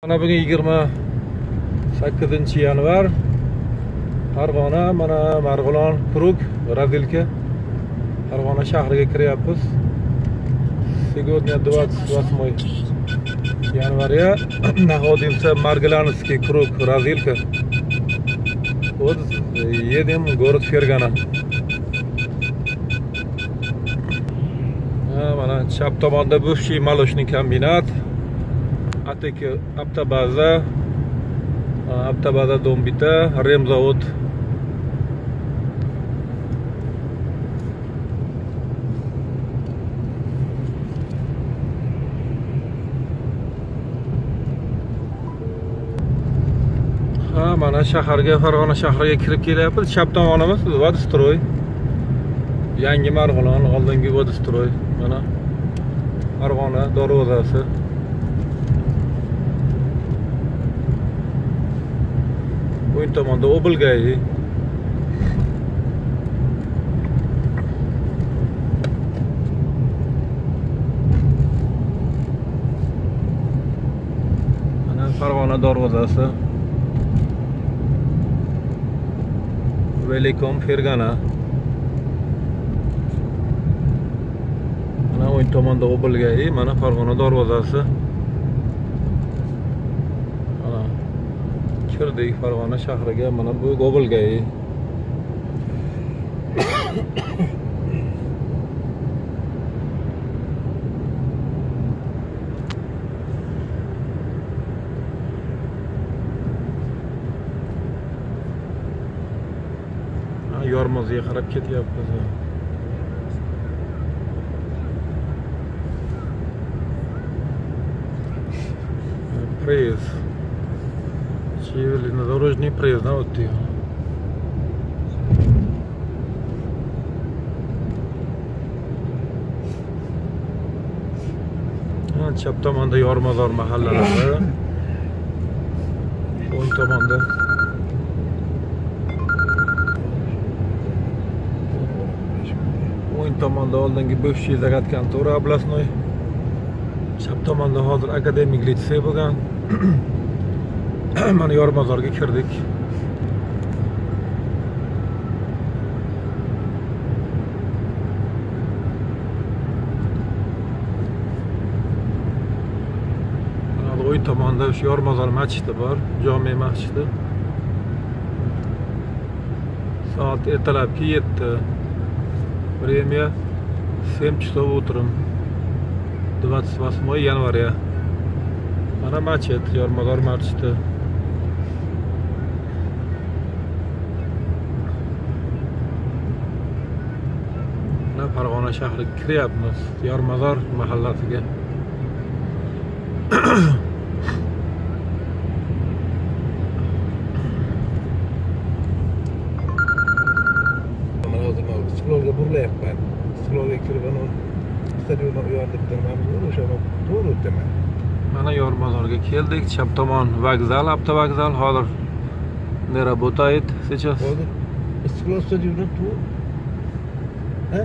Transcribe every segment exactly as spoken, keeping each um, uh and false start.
Mana bugun yigirma sakkizinchi yanvar. Farg'ona, mana Marg'ilon, Kuruk, Razilka. Farg'ona shahriga kiryapmiz. Сегодня двадцать восьмое января. Находимся в Маргилановске, Круг, Разилка. Вот едем в город Фергана. Mana chap tomonda bывший молочный комбинат. Ateki Avtobaza, Avtobaza Dombita, Remzavod. Ha, mana shaharga, Farg'ona shahriga kirib kelyapmiz. Chap tomonimiz Vodostroy. Yangi Marg'ilon, oldingi Vodostroy. Mana Farg'ona darvozasi. O'ng tomonda Obilgay. Mana Farg'ona darvozasi. Velikom Fergana. Mana o'ng tomonda Obilgay, mana Farg'ona darvozasi. Kirdik Farg'ona shahriga, mana bu Obilgay. Yormozga qarab ketyapmiz. Prez. Железнодорожный проезд, да, вот ты. Chap tomonda Yormozor mahallalari. O'ng tomonda o'ng tomonda oldingi бывший zagatkontora областной. Chap tomonda hozir akademik litsey bo'lgan. Mana Yormozorga kirdik. Mana o'ng tomonda shu Yormozor masjidi bor, jome masjidi. Soat ertalabki yetti. Время семь часов утром. двадцать восьмое января. Mana masjid, Yormozor masjidi. Farg'ona shahriga kiryapmiz, Yormozor mahallasiga. Mana hozir Istiqlolga burilyapman. Istiqlolga kirib ana stadionga yo'lda bitirmamiz, o'sha to'g'ri o'taman. Mana Yormozorga keldik, chap tomon vokzal, avtovokzal. Hozir ne работает сейчас? Hozir Istiqlol stadionidan to'g'ri. Ha?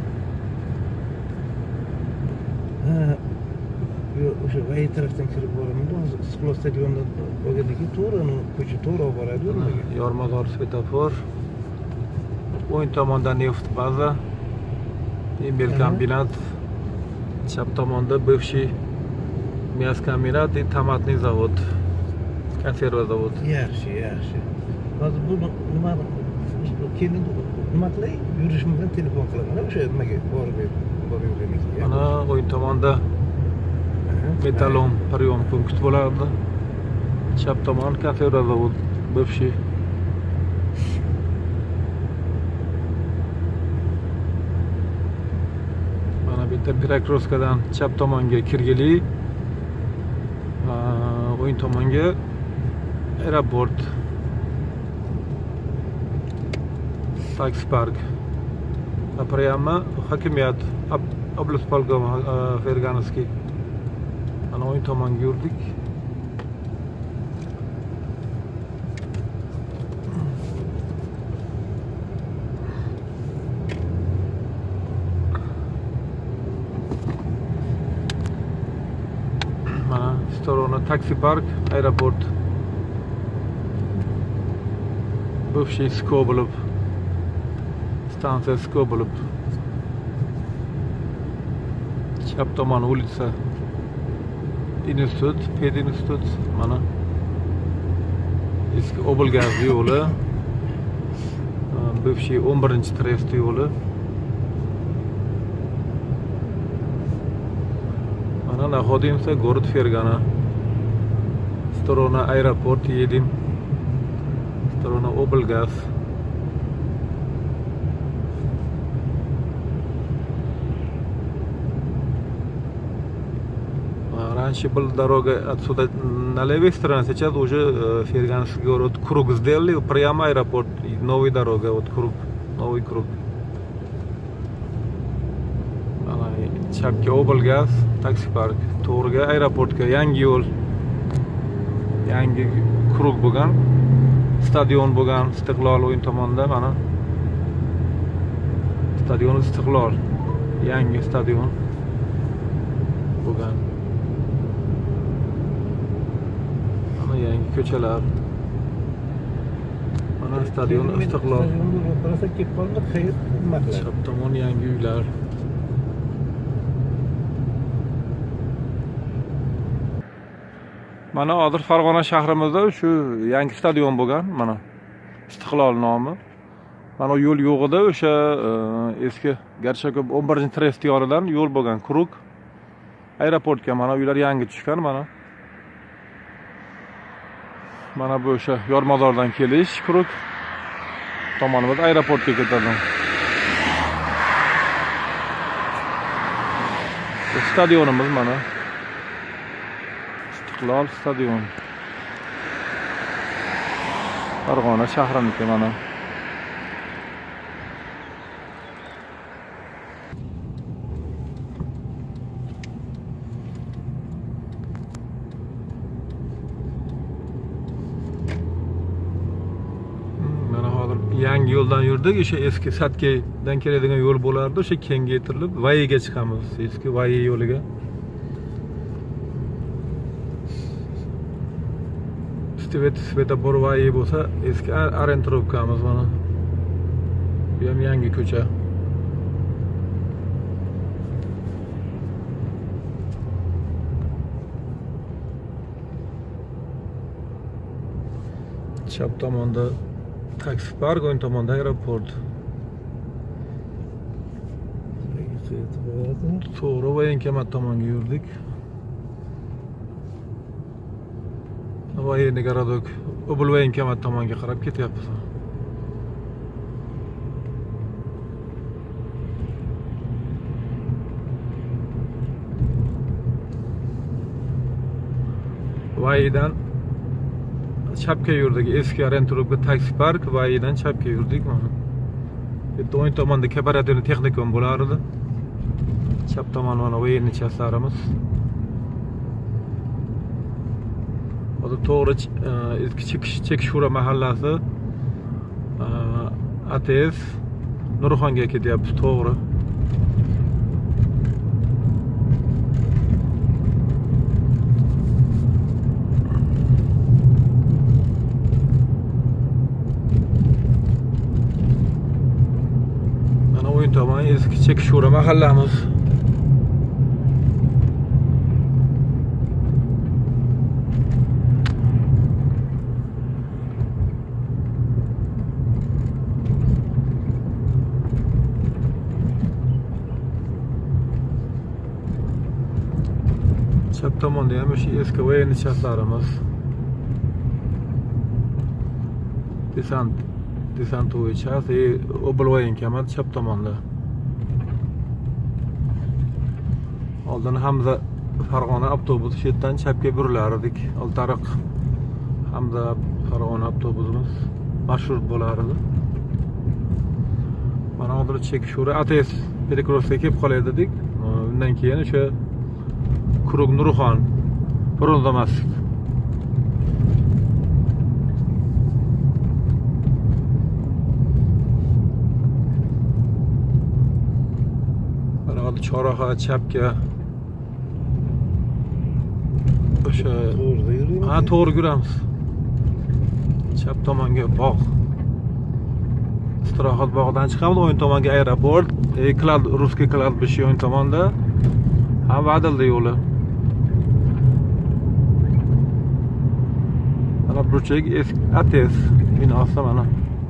O'sha vay tarafdan kirib boraman. Hozir Istiqlol stadionidan bo'lganligi to'g'ri, ko'cha to'g'ri olib boradi. Yormozor svetofor. O'ng tomonda neft baza, Imbel kombinat. Chap tomonda бывший мясокомбинат и tomatный завод, konserva zavod. Yaxshi, yaxshi. Hozir bu nima keling, nima qilay? Yurishim bilan telefon qilaman. O'sha nimaga borib boraveramiz. Mana o'ng tomonda Metalon прием punkt bo'ladi. Chap tomon konserva zavod, бывший. Mana bu yerda Pirakroskadan chap tomonga kirgili. O'ng tomonga aeroport. Taksi park. Прямо hokimiyat, oblast polkom Ferganovskiy. Ana o'ng tomonga yurdik. taksi park, aeroport. Bывший Skobelov. Stansiya Skobelov. Chap tomon улица. Institut, pedinstitut, mana. Eski Oblgaz yo'li. Bывший o'n birinchi trest yo'li. Mana находимся город Фергана. Сторона аэропорт едем. Сторона Oblgaz. Раньше была дорога отсюда на левой стороне, сейчас уже Ферганский город, круг сделали, прямо аэропорт, и новая дорога, вот круг, новый круг. Chapga Oblgaz, taksi park, to'g'riga aeroportga yangi yo'l, yangi kruг bo'lgan, stadion bo'lgan, Istiqlol o'yin tomonda mana. Stadion Istiqlol, yangi stadion bo'lgan. Mana yangi ko'chalar. Mana stadion Istiqlol. Chap tomon yangi uylar. Mana hozir Farg'ona shahrimizda shu yangi stadion bo'lgan, mana Istiqlol nomi. Mana yo'l yo'q edi, o'sha eski Garchakov o'n birinchi trest yonidan yo'l bo'lgan, kruг. Aeroportga mana uylar yangi tushgan mana. Mana bu o'sha Yormozordan kelish kruг. Tomonimiz aeroportga ketadi. Stadionimiz mana. Istiqlol stadion. Farg'ona shahriniki mana. Mana hozir yangi yo'ldan yurdik, o'sha eski Satkaydan keladigan yo'l bo'lardi, o'sha kengaytirilib Vayiga chiqamiz, eski Vayi yo'liga. Svet Svetofor Vayi bo'lsa, eski Arentrobkamiz mana. Bu ham yangi ko'cha. Chap tomonda taksi park, o'ng tomonda aeroport. To'g'ri Voyenkomat tomonga yurdik. Voyenniy garadok Voyenkomat tomonga qarab ketyapmiz. Vayidan chapga yurdik. Eski Arentrobga taksi park, Vayidan chapga yurdik mana. Bitta o'ng tomonda kooperativniy texnikum bo'lar edi. Chap tomon mana Voyenniy chaslarimiz. Hozir to'g'ri eski Chekishura mahallasi A T S Nurxonga ketyapmiz, to'g'ri. Mana o'yin tomon eski Chekishura mahallamiz. Chap tomonda ham o'sha eski Voyenniy chaslarimiz. Desant, Desantoviy chas, e Voyenkomat chap tomonda. Oldin Hamza Farg'ona avtobusi shu yerdan chapga burilar edik. Oltariq Hamza Farg'ona avtobusimiz marshrut bo'lar edi. Mana hozir Chekishura A T S Perekrossga kelib qolay dedik. Undan keyin o'sha Kruг Nurxon, Bronzomast. Mana hozir Chorraha chapga o'sha to'g'rida yuramiz. ha to'g'ri yuramiz. Chap tomonga bog'. Istirohat bog'idan chiqamiz, o'ng tomonga aeroport, Klad Ruskiy kladbishi o'ng tomonda. Ha Vadilda yo'li. Mana burchak eski ATS binosi mana.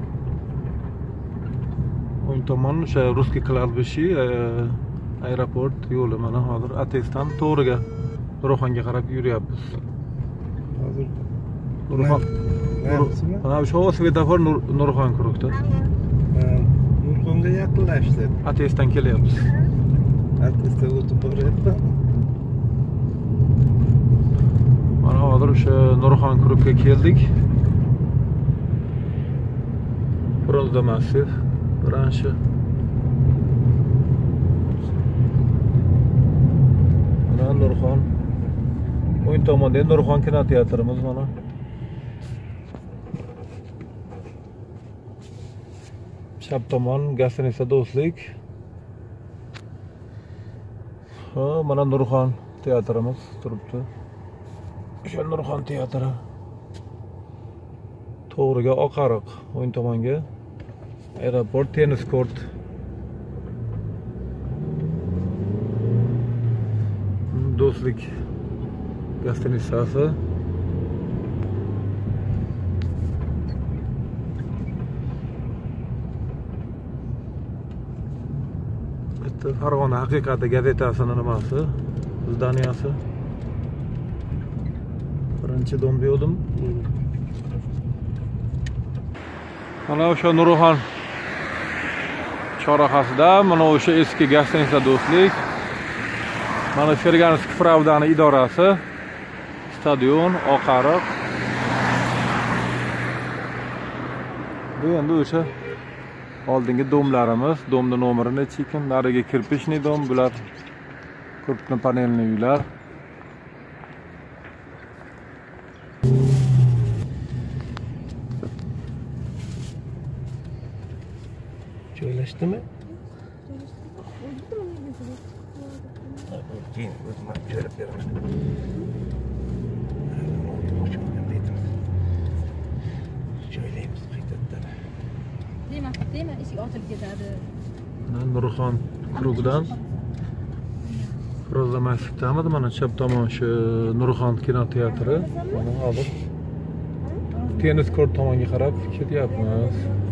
O'ng tomon o'sha Ruskiy kladbishi aeroport yo'li mana hozir ATSdan to'g'riga Nurxonga qarab yuryapmiz. Hozir Nurxon. Mana shu svetofor Nurxon kurukda. Nurxonga yaqinlashdi. ATSdan kelyapmiz. ATSda o'tib boryapti. Mana hozir o'sha Nurxon kurukka keldik. Bronza massiv branshi. Mana Nurxon. O'ng tomonda Nurxon kinoteatrimiz mana. Chap tomon Gastinica Do'stlik. Ha, mana Nurxon teatrimiz turibdi. O'sha Nurxon teatri. To'g'riga Oqariq, o'ng tomonga aeroport, tennis kort. Do'stlik Gastinicasi. Bitta Farg'ona haqiqati gazetasining nimasi, zdaniyasi. Birinchi domda yo'dim. Mana o'sha Nurxon chorrahasida, mana o'sha eski Gastinica Do'stlik. Mana Ferganskiy Pravdani idorasi, stadion, Oqariq. Bu endi o'sha oldingi domlarimiz, domda nomeri necha ekan, nariga kirpishni dom, bular ko'pni panelli uylar. Joylashdimi? Keyin o'zim joylab beraman. Joylaymiz qaytadan. Deyma, deyma, eshik ochilib ketadi. Mana Nurxon kurugidan Roza massivdamiz, mana chap tomon shu Nurxon kinoteatri. Mana hozir tennis kort tomonga qarab ketyapmiz.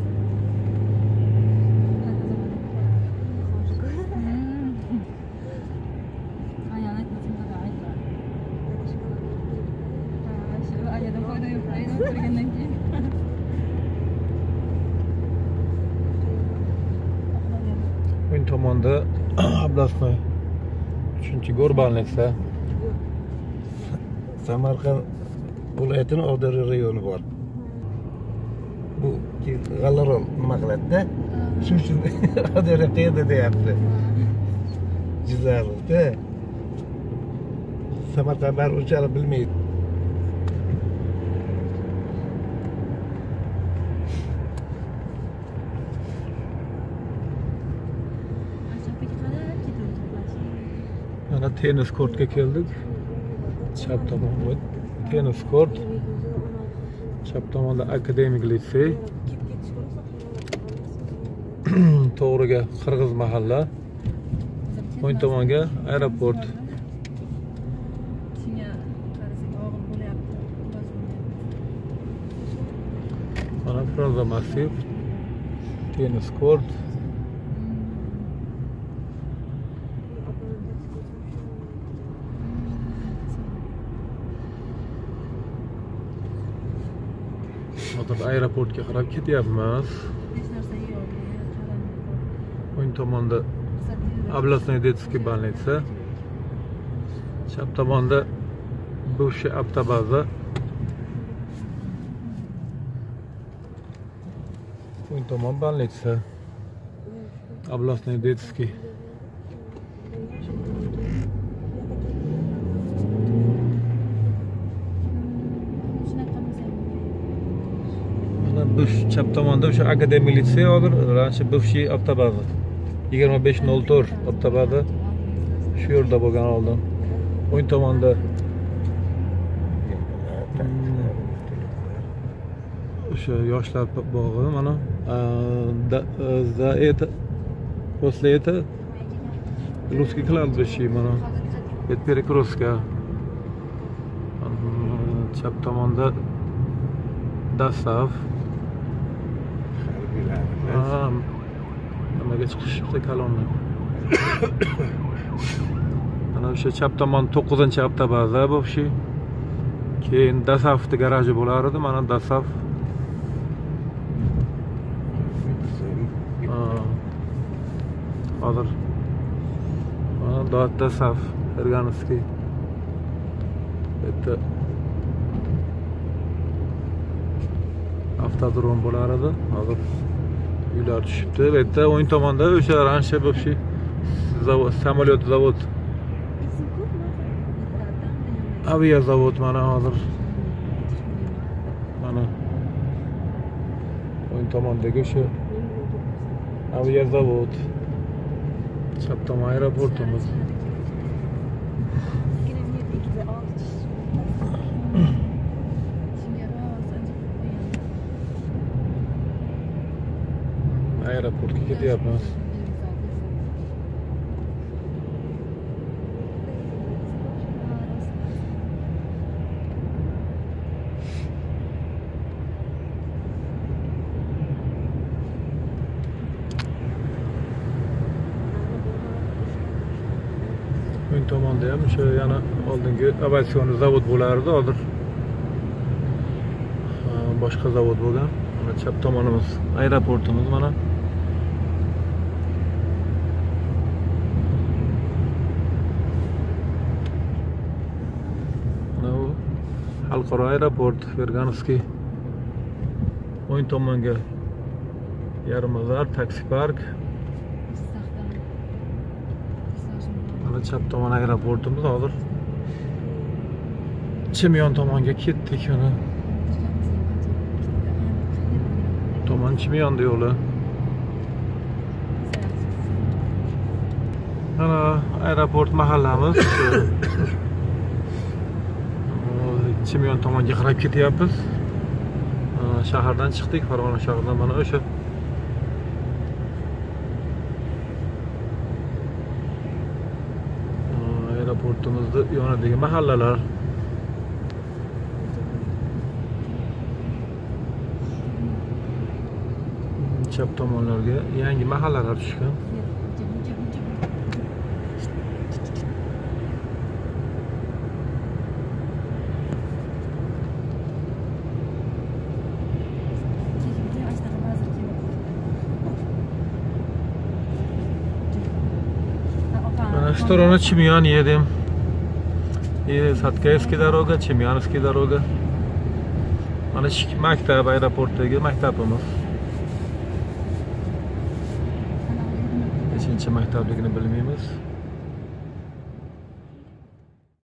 O'ng tomonda Ablastnoy uchinchi Go'rbalnitsa. Samarqand viloyatining Og'dari rayoni bor. Bu G'allaron nima qiladi-da? Shu uchun Og'dari qayerda deyapti. Jizzaxda. Samarqandlar unchalik bilmaydi. Mana tennis kortga keldik. Chap tomonda tennis kort. Chap tomonda akademik litsey. To'g'riga Qirg'iz mahalla. O'ng tomonga aeroport. Mana Bronza massiv. Tennis kort. Hozir aeroportga qarab ketyapmiz. O'ng tomonda Ablastnoy detskiy больница. Chap tomonda buvshi avtobaza. O'ng tomon больница. Ablastnoy detskiy. Bu chap tomonda o'sha akademik litsey hozir, rancha buvshi avtobaza. yigirma besh nol to'rt avtobaza shu yerda bo'lgan oldin. O'ng tomonda O'sha yoshlar bog'i mana за это после этого русский кладбище mana bet перекрестка chap tomonda Dasav nimaga chiqishibdi kolonna mana o'sha chap tomon to'qqizinchi avtobaza bo'lishi keyin Dasavni garaji bo'lar edi mana Dasav hozir mana Dasav Ferganovskiy bu yerda avtodrom bo'lar edi hozir uylar tushibdi bu yerda o'ng tomonda o'sha rancha bo'lishi zavod samolyot zavod avia zavod mana hozir mana o'ng tomondagi o'sha avia zavod chap tomon aeroportimiz aeroportga ketyapmiz o'ng tomonda ham o'sha yana oldingi aviatsion zavod bo'lardi hozir boshqa zavod bo'lgan mana chap tomonimiz aeroportimiz mana xalqaro aeroport Ferganovskiy o'ng tomonga yarimozor taksi park mana chap tomon aeroportimiz hozir Chimyon tomonga ketdik mana tomon Chimyon yo'li mana aeroport mahallamiz Chimyon tomonga qarab ketyapmiz. Shahardan chiqdik, Farg'ona shahridan mana o'sha aeroportimizda yonidagi mahallalar. Chap tomonlarga yangi mahallalar tushgan. В сторону Чемьян едем. И Саткаевская дорога, Чемьяновская дорога. Mana maktab, aeroportdagi maktabimiz. Nechinchi maktabligini bilmaymiz.